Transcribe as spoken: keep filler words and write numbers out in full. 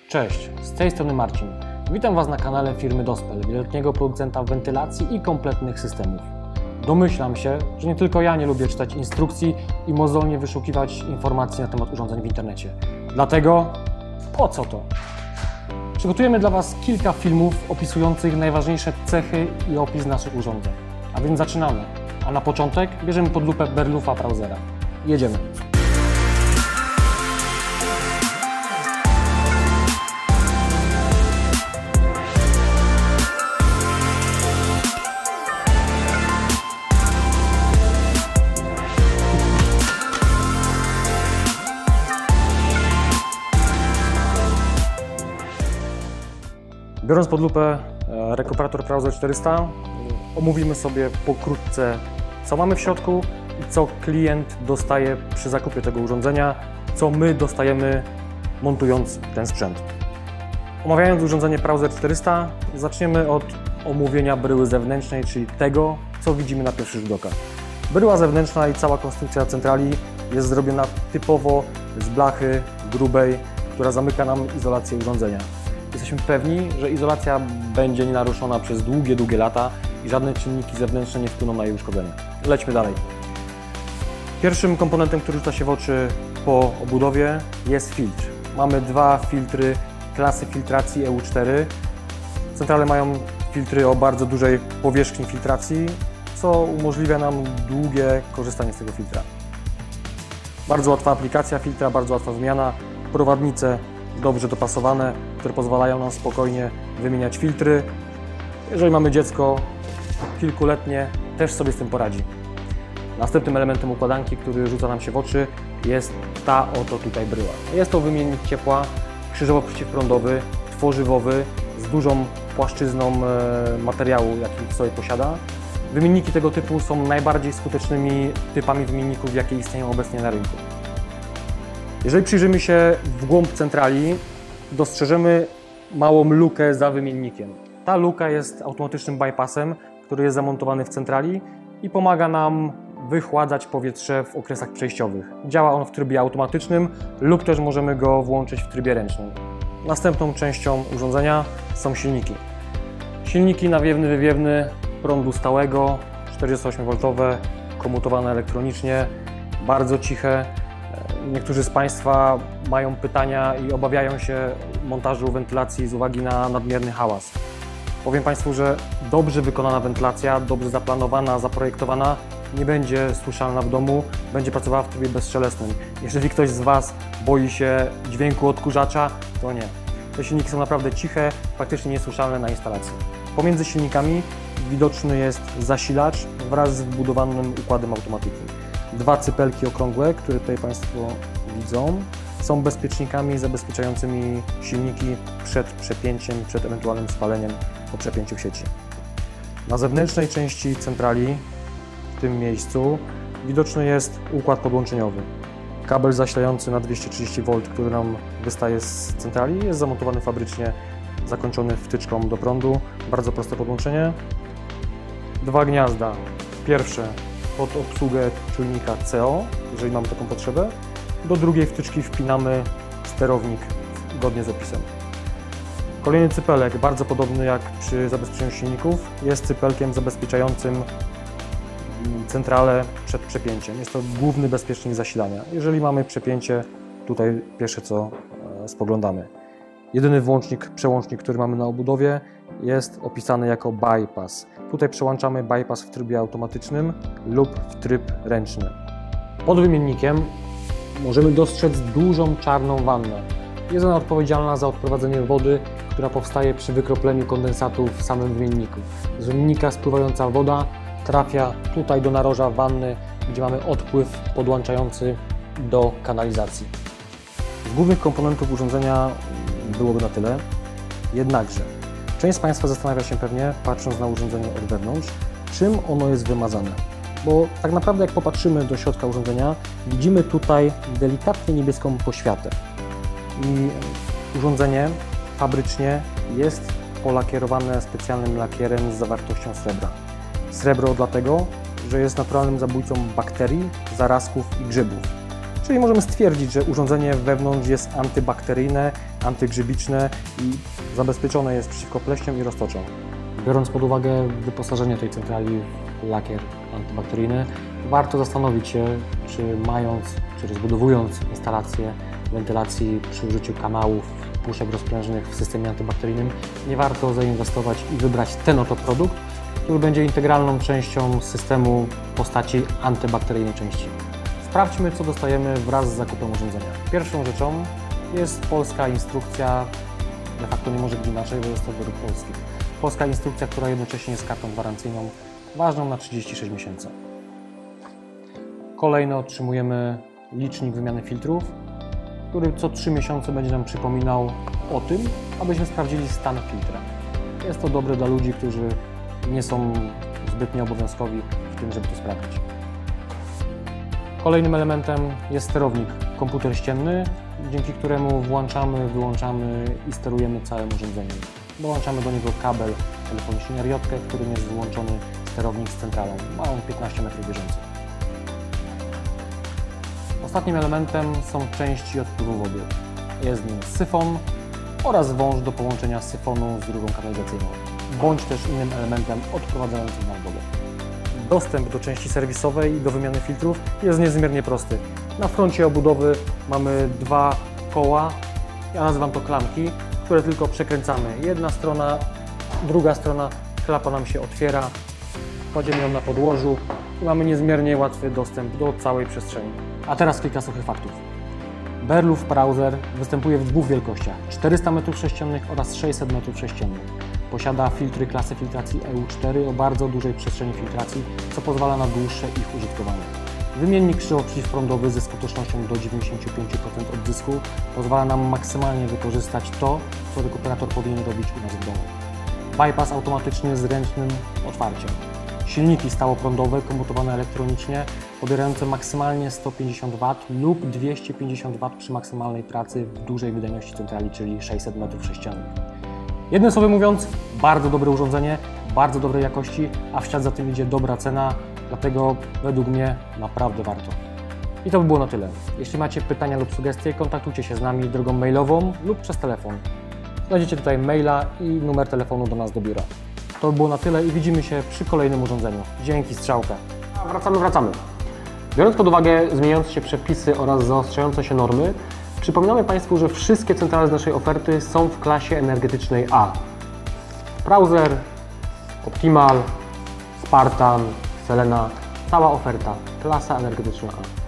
Cześć, z tej strony Marcin. Witam Was na kanale firmy Dospel, wieloletniego producenta wentylacji i kompletnych systemów. Domyślam się, że nie tylko ja nie lubię czytać instrukcji i mozolnie wyszukiwać informacji na temat urządzeń w internecie. Dlatego po co to? Przygotujemy dla Was kilka filmów opisujących najważniejsze cechy i opis naszych urządzeń. A więc zaczynamy. A na początek bierzemy pod lupę Berlufa Brausera. Jedziemy. Biorąc pod lupę rekuperator Brauser czterysta, omówimy sobie pokrótce, co mamy w środku i co klient dostaje przy zakupie tego urządzenia, co my dostajemy montując ten sprzęt. Omawiając urządzenie Brauser czterysta, zaczniemy od omówienia bryły zewnętrznej, czyli tego, co widzimy na pierwszy rzut oka. Bryła zewnętrzna i cała konstrukcja centrali jest zrobiona typowo z blachy grubej, która zamyka nam izolację urządzenia. Jesteśmy pewni, że izolacja będzie nienaruszona przez długie, długie lata i żadne czynniki zewnętrzne nie wpłyną na jej uszkodzenie. Lećmy dalej. Pierwszym komponentem, który rzuca się w oczy po obudowie, jest filtr. Mamy dwa filtry klasy filtracji E U cztery. Centrale mają filtry o bardzo dużej powierzchni filtracji, co umożliwia nam długie korzystanie z tego filtra. Bardzo łatwa aplikacja filtra, bardzo łatwa wymiana. Prowadnice dobrze dopasowane, które pozwalają nam spokojnie wymieniać filtry. Jeżeli mamy dziecko kilkuletnie, też sobie z tym poradzi. Następnym elementem układanki, który rzuca nam się w oczy, jest ta oto tutaj bryła. Jest to wymiennik ciepła krzyżowo-przeciwprądowy, tworzywowy, z dużą płaszczyzną materiału, jaki w sobie posiada. Wymienniki tego typu są najbardziej skutecznymi typami wymienników, jakie istnieją obecnie na rynku. Jeżeli przyjrzymy się w głąb centrali, dostrzeżemy małą lukę za wymiennikiem. Ta luka jest automatycznym bypassem, który jest zamontowany w centrali i pomaga nam wychładzać powietrze w okresach przejściowych. Działa on w trybie automatycznym lub też możemy go włączyć w trybie ręcznym. Następną częścią urządzenia są silniki. Silniki nawiewny, wywiewny prądu stałego, czterdziestoośmiowolt, komutowane elektronicznie, bardzo ciche. Niektórzy z Państwa mają pytania i obawiają się montażu wentylacji z uwagi na nadmierny hałas. Powiem Państwu, że dobrze wykonana wentylacja, dobrze zaplanowana, zaprojektowana nie będzie słyszalna w domu, będzie pracowała w trybie bezszelestnym. Jeżeli ktoś z Was boi się dźwięku odkurzacza, to nie. Te silniki są naprawdę ciche, praktycznie niesłyszalne na instalacji. Pomiędzy silnikami widoczny jest zasilacz wraz z wbudowanym układem automatyki. Dwa cypelki okrągłe, które tutaj Państwo widzą, są bezpiecznikami zabezpieczającymi silniki przed przepięciem, przed ewentualnym spaleniem po przepięciu sieci. Na zewnętrznej części centrali, w tym miejscu, widoczny jest układ podłączeniowy. Kabel zasilający na dwieście trzydzieści wolt, który nam wystaje z centrali, jest zamontowany fabrycznie, zakończony wtyczką do prądu. Bardzo proste podłączenie. Dwa gniazda. Pierwsze pod obsługę czujnika C O, jeżeli mamy taką potrzebę. Do drugiej wtyczki wpinamy sterownik zgodnie z opisem. Kolejny cypelek, bardzo podobny jak przy zabezpieczeniu silników, jest cypelkiem zabezpieczającym centralę przed przepięciem. Jest to główny bezpiecznik zasilania. Jeżeli mamy przepięcie, tutaj pierwsze co spoglądamy. Jedyny włącznik, przełącznik, który mamy na obudowie, jest opisany jako bypass. Tutaj przełączamy bypass w trybie automatycznym lub w tryb ręczny. Pod wymiennikiem możemy dostrzec dużą czarną wannę. Jest ona odpowiedzialna za odprowadzenie wody, która powstaje przy wykropleniu kondensatu w samym wymienniku. Z wymiennika spływająca woda trafia tutaj do naroża wanny, gdzie mamy odpływ podłączający do kanalizacji. Z głównych komponentów urządzenia byłoby na tyle, jednakże część z Państwa zastanawia się pewnie, patrząc na urządzenie od wewnątrz, czym ono jest wymazane. Bo tak naprawdę jak popatrzymy do środka urządzenia, widzimy tutaj delikatnie niebieską poświatę. I urządzenie fabrycznie jest polakierowane specjalnym lakierem z zawartością srebra. Srebro dlatego, że jest naturalnym zabójcą bakterii, zarazków i grzybów. Czyli możemy stwierdzić, że urządzenie wewnątrz jest antybakteryjne, antygrzybiczne i zabezpieczone jest przeciwko pleśniom i roztoczom. Biorąc pod uwagę wyposażenie tej centrali w lakier antybakteryjny, warto zastanowić się, czy mając, czy rozbudowując instalację wentylacji przy użyciu kanałów, puszek rozprężnych w systemie antybakteryjnym, nie warto zainwestować i wybrać ten oto produkt, który będzie integralną częścią systemu w postaci antybakteryjnej części. Sprawdźmy, co dostajemy wraz z zakupem urządzenia. Pierwszą rzeczą jest polska instrukcja, de facto nie może być inaczej, bo jest to wyrób polski. Polska instrukcja, która jednocześnie jest kartą gwarancyjną, ważną na trzydzieści sześć miesięcy. Kolejno otrzymujemy licznik wymiany filtrów, który co trzy miesiące będzie nam przypominał o tym, abyśmy sprawdzili stan filtra. Jest to dobre dla ludzi, którzy nie są zbytnio obowiązkowi w tym, żeby to sprawdzić. Kolejnym elementem jest sterownik, komputer ścienny, dzięki któremu włączamy, wyłączamy i sterujemy całym urządzeniem. Dołączamy do niego kabel telefoniczny R J, w którym jest włączony sterownik z centralą. Ma on piętnaście metrów bieżących. Ostatnim elementem są części odpływu wody. Jest nim syfon oraz wąż do połączenia syfonu z rurą kanalizacyjną, bądź też innym elementem odprowadzającym nam wodę. Dostęp do części serwisowej i do wymiany filtrów jest niezmiernie prosty. Na froncie obudowy mamy dwa koła, ja nazywam to klamki, które tylko przekręcamy. Jedna strona, druga strona, klapa nam się otwiera, kładziemy ją na podłożu i mamy niezmiernie łatwy dostęp do całej przestrzeni. A teraz kilka suchych faktów. Berluf Browser występuje w dwóch wielkościach, czterysta metrów sześciennych oraz sześćset metrów sześciennych. Posiada filtry klasy filtracji E U cztery o bardzo dużej przestrzeni filtracji, co pozwala na dłuższe ich użytkowanie. Wymiennik krzywo-przeciwprądowy ze skutecznością do dziewięćdziesięciu pięciu procent odzysku pozwala nam maksymalnie wykorzystać to, co rekuperator powinien robić u nas w domu. Bypass automatyczny z ręcznym otwarciem. Silniki stałoprądowe komutowane elektronicznie, pobierające maksymalnie sto pięćdziesiąt watów lub dwieście pięćdziesiąt watów przy maksymalnej pracy w dużej wydajności centrali, czyli sześćset metrów sześciennych. Jednym słowem mówiąc, bardzo dobre urządzenie, bardzo dobrej jakości, a w ślad za tym idzie dobra cena, dlatego według mnie naprawdę warto. I to by było na tyle. Jeśli macie pytania lub sugestie, kontaktujcie się z nami drogą mailową lub przez telefon. Znajdziecie tutaj maila i numer telefonu do nas do biura. To by było na tyle i widzimy się przy kolejnym urządzeniu. Dzięki, strzałka. A wracamy, wracamy. Biorąc pod uwagę zmieniające się przepisy oraz zaostrzające się normy, przypominamy Państwu, że wszystkie centrale z naszej oferty są w klasie energetycznej A. Browser, Optimal, Spartan, Selena, cała oferta, klasa energetyczna A.